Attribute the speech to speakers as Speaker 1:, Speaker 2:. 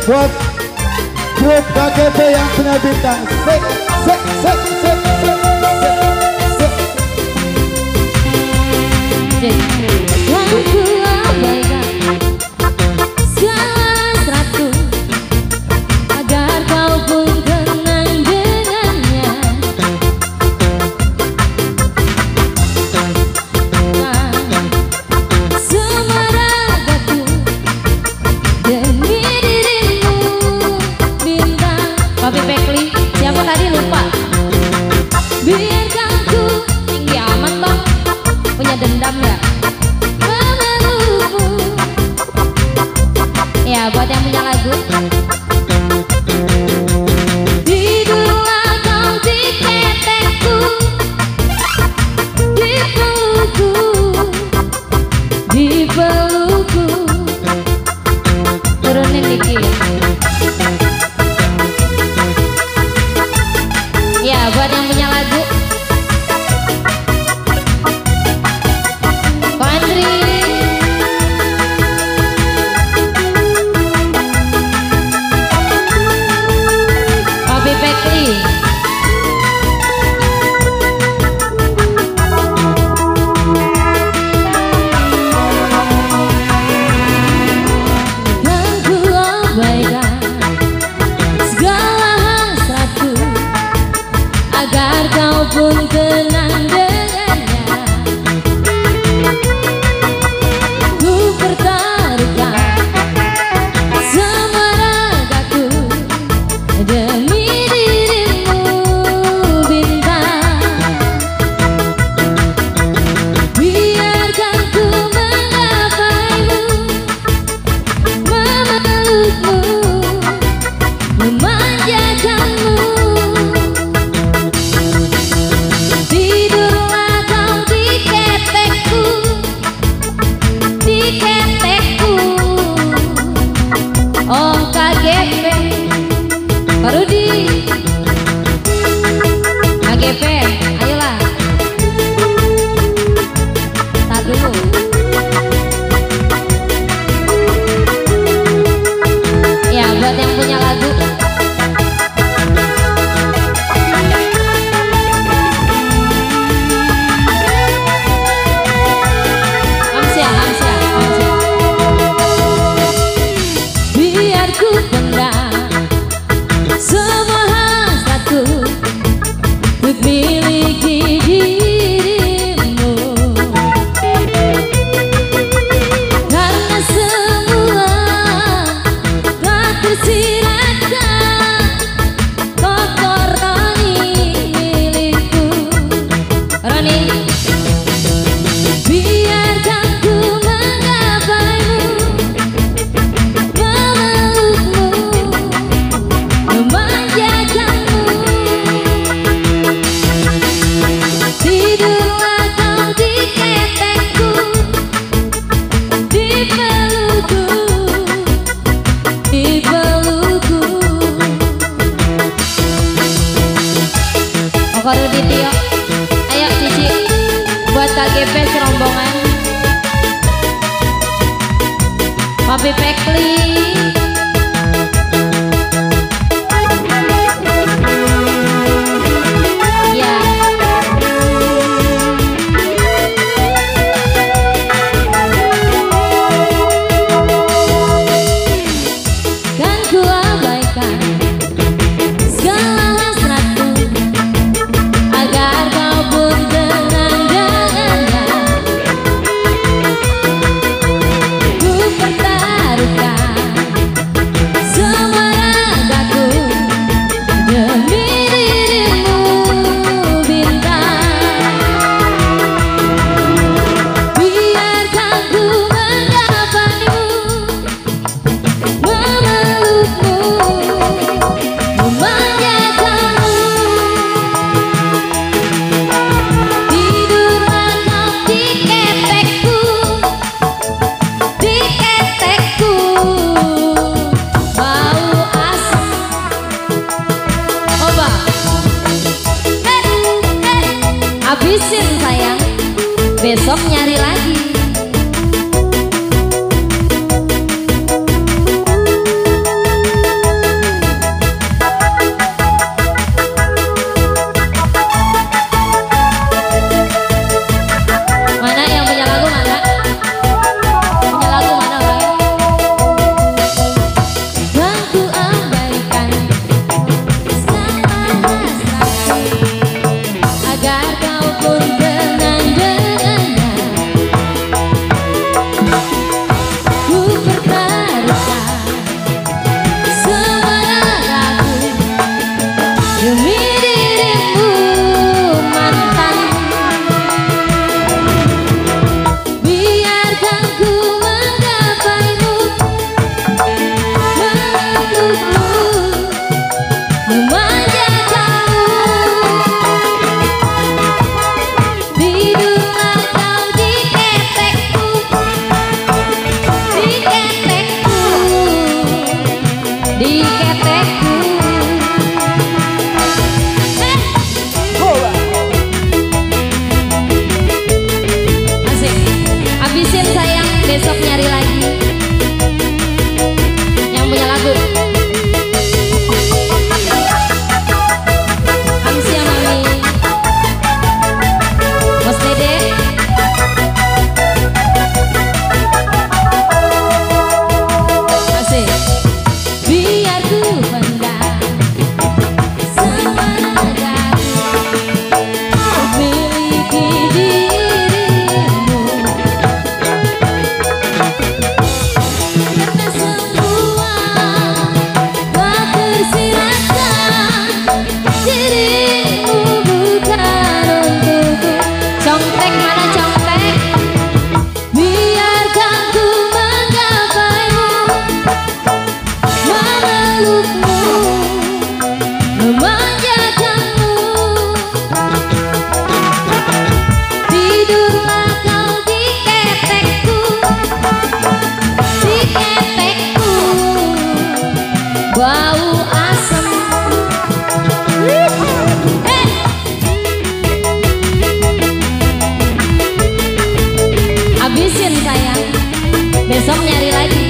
Speaker 1: buat grup KGP yang punya bintang. Sek.
Speaker 2: Aku abaikan segala sesuatu agar kau pun tenang dengannya. Semua ragaku demi dirimu bintang. Papi Pekli, siapa tadi lupa? Biarkan ku tinggi amat toh, punya dendam ya? Ya, buat yang punya lagu. Tidurlah kau di ketekku, di pelukku, di pelukku. Turunin dikit. Ya, buat yang punya lagu. Pandri. Pekli. Dan ku abaikan segala hasratku agar kau pun tenang dengannya. Ku pertaruhkan semua ragaku demi KGP, ayolah. Tak dulu. Ya, buat yang punya lagu. Amsia. Biar ku pendam semua hasratku untuk miliki dirimu, karena semua tak tersiratkan kotor Roni milikku. Roni, biarkan ku menggapaimu, memelukmu, memanjakanmu. Tidurlah kau di ketekku, di pelukku, di pelukku. Oke Ruditio, ayo Cici, buat KGP serombongan. Papi Pekli. Ku pertaruhkan nyari lagi.